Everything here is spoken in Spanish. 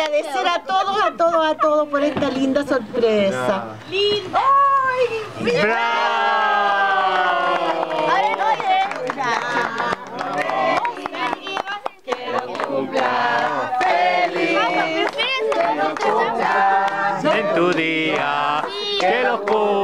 agradecer a todos por esta linda sorpresa. ¡Linda! ¡Ay! En tu día, que los